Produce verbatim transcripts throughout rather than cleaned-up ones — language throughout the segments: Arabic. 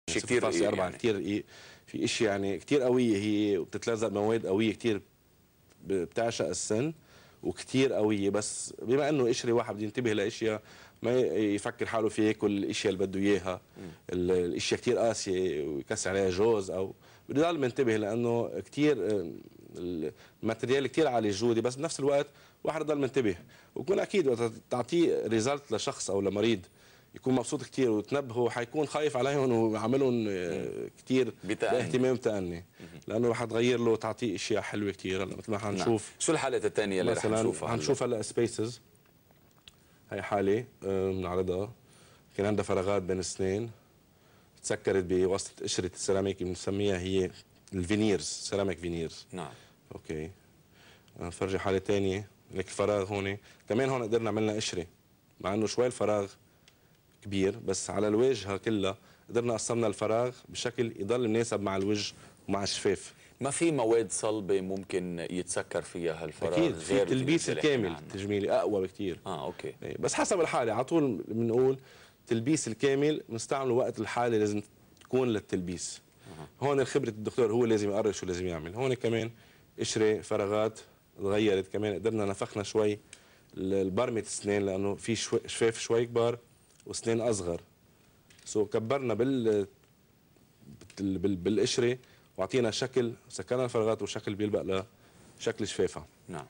شيء كثير رقيق أربعة يعني. كثير رقيق. في اشياء يعني كثير قويه هي وبتتلزق مواد قويه كثير بتعشق السن وكثير قويه، بس بما انه قشري واحد بده ينتبه لاشياء ما يفكر حاله في ياكل الاشياء اللي بده اياها، الاشياء كثير قاسيه ويكسر عليها جوز، او بده يضل منتبه لانه كثير الماتريال كثير عالي الجوده، بس بنفس الوقت واحد يضل منتبه ويكون اكيد وقت تعطيه ريزلت لشخص او لمريض يكون مبسوط كثير وتنبهه، حيكون خايف عليهم وعاملهم كثير باهتمام تأني، لانه رح تغير له تعطيه اشياء حلوه كثير. هلا مثل ما حنشوف. نعم. شو الحالات الثانيه اللي رح نشوفها؟ حنشوف هلا سبيسز. هي حاله بنعرضها كان عندها فراغات بين السنين تسكرت بواسطه قشره السيراميك، بنسميها هي الفينيرز، سيراميك فينيرز. نعم. اوكي. نفرجي حاله ثانيه لك الفراغ هون كمان، هون قدرنا عملنا قشره مع انه شوي الفراغ كبير، بس على الواجهه كلها قدرنا قسمنا الفراغ بشكل يضل مناسب مع الوجه ومع الشفاف. ما في مواد صلبه ممكن يتسكر فيها الفراغ؟ اكيد في التلبيس الكامل التجميلي اقوى بكثير. اه اوكي. بس حسب الحاله، على طول بنقول التلبيس الكامل بنستعمله وقت الحاله لازم تكون للتلبيس. آه. هون خبره الدكتور هو لازم يقرر شو لازم يعمل. هون كمان قشره فراغات تغيرت، كمان قدرنا نفخنا شوي البرمة السنين لانه في شوي شفاف شوي كبار وسنين اصغر، سو كبرنا بال بال بالقشره واعطينا شكل، سكرنا الفراغات وشكل بيلبق لشكل شفافها. نعم.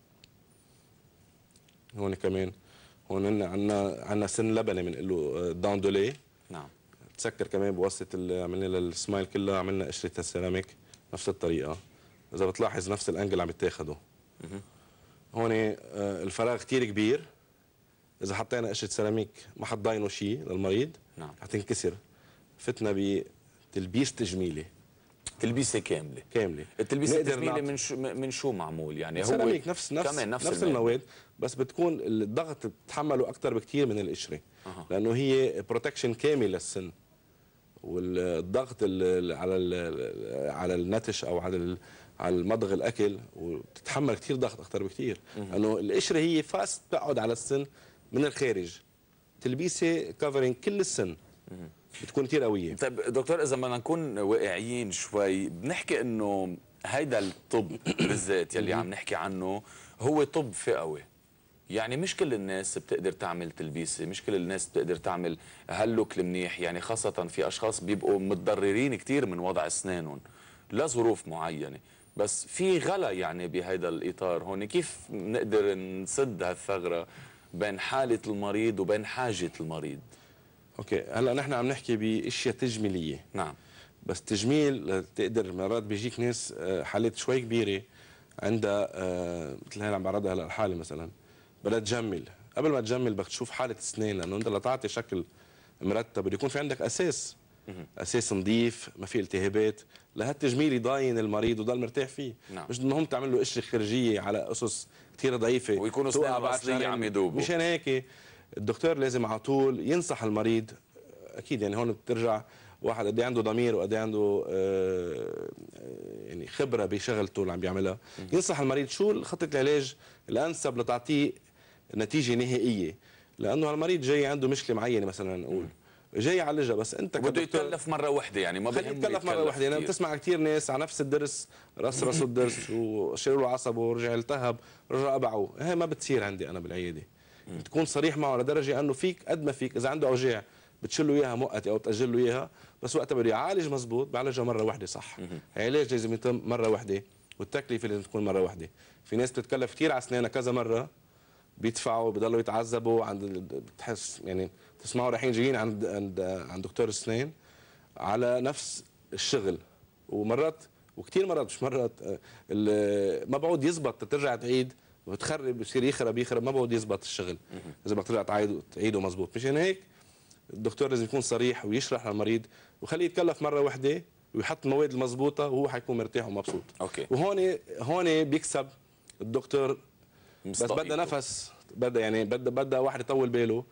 هون كمان هون عندنا عندنا سن لبني بنقول له داندولي. نعم. تسكر كمان بواسطه اللي عملنا للسمايل كلها، عملنا قشره السيراميك نفس الطريقه، اذا بتلاحظ نفس الانجل عم يتاخده. هون الفراغ كثير كبير، إذا حطينا قشرة سيراميك ما حضاينه شيء للمريض. نعم. حتنكسر. فتنا بتلبيس تجميلي. تلبيسه كامله. كامله. التلبيس التجميلي من شو من شو معمول؟ يعني هو سيراميك نفس نفس كمان نفس, نفس المواد، بس بتكون الضغط بتتحمله اكثر بكثير من القشره. أه. لانه هي بروتكشن كامل للسن، والضغط على على النتش او على على المضغ الاكل، وبتتحمل كثير ضغط اكثر بكثير، لانه القشره هي فاست بتقعد على السن من الخارج. تلبيسه كفرنج كل السن بتكون كثير قويه. طيب دكتور، اذا بدنا نكون واقعيين شوي بنحكي انه هيدا الطب بالذات يلي عم نحكي عنه هو طب فئوي، يعني مش كل الناس بتقدر تعمل تلبيسه، مش كل الناس بتقدر تعمل هاللوك المنيح، يعني خاصه في اشخاص بيبقوا متضررين كثير من وضع اسنانهم لظروف معينه، بس في غلا يعني بهيدا الاطار هون. كيف بنقدر نسد هالثغره بين حاله المريض وبين حاجه المريض؟ اوكي، هلا نحن عم نحكي باشياء تجميليه. نعم. بس تجميل تقدر مرات بيجيك ناس حالات شوي كبيره عندها مثل هي اللي عم بعرضها هلا الحاله مثلا بدها تجمل، قبل ما تجمل بدك تشوف حاله اسنان، لانه انت لتعطي شكل مرتب بده يكون في عندك اساس اساس نظيف ما في التهابات لهالتجميل يضاين المريض وضل مرتاح فيه. نعم. مش المهم تعمل له قشره خارجيه على اسس كثير ضعيفه ويكونوا اسنانه الاصليه عم يذوبوا. مشان هيك الدكتور لازم على طول ينصح المريض. اكيد يعني هون بترجع واحد قد ايه عنده ضمير وقد ايه عنده آه يعني خبره بشغلته اللي عم بيعملها، ينصح المريض شو خطه العلاج الانسب لتعطيه نتيجه نهائيه، لانه هالمريض جاي عنده مشكله معينه مثلا نقول جاي يعالجها، بس انت بده يتكلف مره واحده، يعني ما بده يتكلف مره واحده. يعني بتسمع كثير ناس على نفس الدرس رس رسوا الدرس وشالوا له عصبه ورجع التهب رجع ابعوه، هي ما بتصير عندي انا بالعياده. بتكون صريح معه لدرجه انه فيك قد ما فيك اذا عنده اوجاع بتشيل له اياها مؤقته او تاجل له اياها، بس وقتها بده يعالج مزبوط بعالجها مره واحده صح. علاج لازم يتم مره واحده والتكلفه لازم تكون مره واحده. في ناس بتتكلف كثير على اسنانها كذا مره بيدفعوا بضلوا يتعذبوا عند بتحس يعني تسمعوا رايحين جايين عند عند عند دكتور اسنان على نفس الشغل، ومرات وكثير مرات مش مرات ما بعود يزبط ترجع تعيد وتخرب بصير يخرب يخرب ما بعود يزبط الشغل اذا بدك ترجع تعيده تعيده مزبوط. مشان هيك الدكتور لازم يكون صريح ويشرح للمريض وخليه يتكلف مره واحده ويحط المواد المضبوطه وهو حيكون مرتاح ومبسوط. اوكي. وهون هون بيكسب الدكتور، بس بدها نفس، بدها يعني بدها بدها واحد يطول باله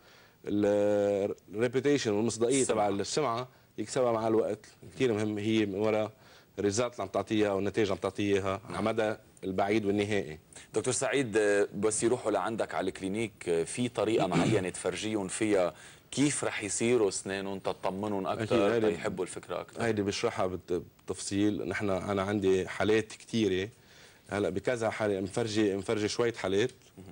الريبيوتيشن والمصداقيه تبع السمعه يكسبها مع الوقت. كثير مهم هي من وراء الريزلت اللي عم تعطيها والنتائج اللي عم تعطيها اياها على مدى البعيد والنهائي. دكتور سعيد، بس يروحوا لعندك على الكلينيك في طريقه معينه تفرجيهم فيها كيف رح يصيروا اسنانهم تطمنهم اكثر تيحبوا الفكره اكثر؟ هيدي بشرحها بالتفصيل. نحن انا عندي حالات كثيره هلا بكذا حاله، مفرجي مفرجي شويه حالات